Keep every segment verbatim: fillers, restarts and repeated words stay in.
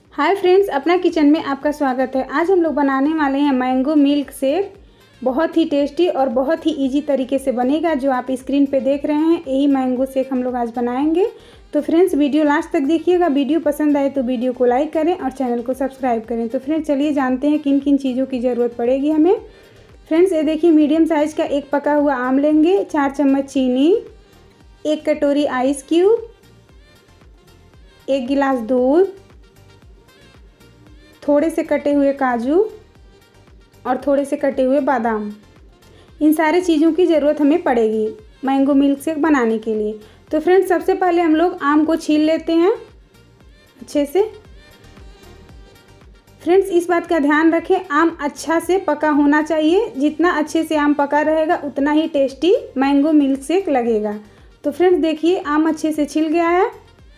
Hi friends, अपना kitchen में आपका स्वागत है। आज हम लोग बनाने वाले हैं मैंगो मिल्क शेक। बहुत ही टेस्टी और बहुत ही इजी तरीके से बनेगा। जो आप स्क्रीन पे देख रहे हैं यही मैंगो शेक हम लोग आज बनाएंगे। तो फ्रेंड्स वीडियो लास्ट तक देखिएगा। वीडियो पसंद आए तो वीडियो को लाइक करें और चैनल को सब्सक्राइब करें। तो फ्रेंड्स चलिए जानते हैं किन किन चीज़ों की ज़रूरत पड़ेगी हमें। फ्रेंड्स ये देखिए, मीडियम साइज़ का एक पका हुआ आम लेंगे, चार चम्मच चीनी, एक कटोरी आइस क्यूब, एक गिलास दूध, थोड़े से कटे हुए काजू और थोड़े से कटे हुए बादाम। इन सारे चीज़ों की ज़रूरत हमें पड़ेगी मैंगो मिल्क शेक बनाने के लिए। तो फ्रेंड्स सबसे पहले हम लोग आम को छील लेते हैं अच्छे से। फ्रेंड्स इस बात का ध्यान रखें, आम अच्छा से पका होना चाहिए। जितना अच्छे से आम पका रहेगा उतना ही टेस्टी मैंगो मिल्क शेक लगेगा। तो फ्रेंड्स देखिए, आम अच्छे से छिल गया है।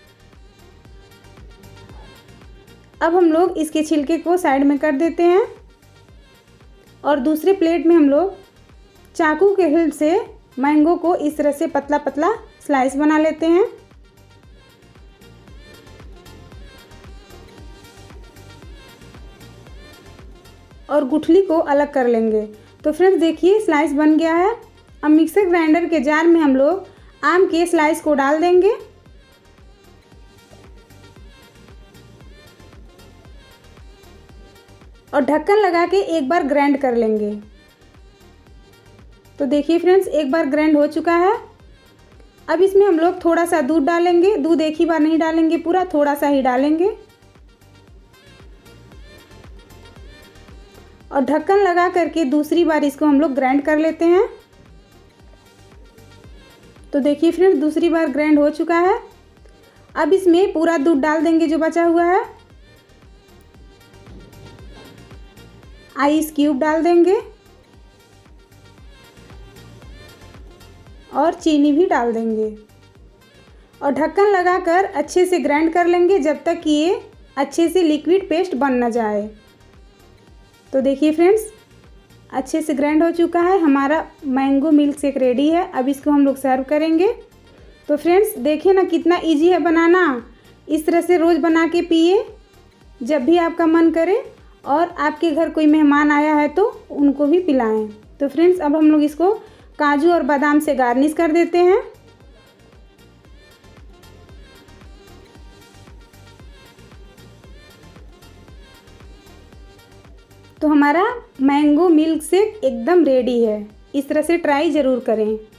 अब हम लोग इसके छिलके को साइड में कर देते हैं और दूसरे प्लेट में हम लोग चाकू के हेल्प से मैंगो को इस तरह से पतला पतला स्लाइस बना लेते हैं। और गुठली को अलग कर लेंगे। तो फ्रेंड्स देखिए, स्लाइस बन गया है। अब मिक्सर ग्राइंडर के जार में हम लोग आम के स्लाइस को डाल देंगे और ढक्कन लगा के एक बार ग्राइंड कर लेंगे। तो देखिए फ्रेंड्स, एक बार ग्राइंड हो चुका है। अब इसमें हम लोग थोड़ा सा दूध डालेंगे। दूध एक ही बार नहीं डालेंगे, पूरा थोड़ा सा ही डालेंगे और ढक्कन लगा करके दूसरी बार इसको हम लोग ग्राइंड कर लेते हैं। तो देखिए फ्रेंड्स, दूसरी बार ग्राइंड हो चुका है। अब इसमें पूरा दूध डाल देंगे जो बचा हुआ है। आइस क्यूब डाल देंगे और चीनी भी डाल देंगे और ढक्कन लगाकर अच्छे से ग्राइंड कर लेंगे जब तक कि ये अच्छे से लिक्विड पेस्ट बन ना जाए। तो देखिए फ्रेंड्स, अच्छे से ग्राइंड हो चुका है। हमारा मैंगो मिल्क शेक रेडी है। अब इसको हम लोग सर्व करेंगे। तो फ्रेंड्स देखिए ना, कितना इजी है बनाना। इस तरह से रोज़ बना के पिए जब भी आपका मन करे, और आपके घर कोई मेहमान आया है तो उनको भी पिलाएं। तो फ्रेंड्स अब हम लोग इसको काजू और बादाम से गार्निश कर देते हैं। तो हमारा मैंगो मिल्क शेक एकदम रेडी है। इस तरह से ट्राई ज़रूर करें।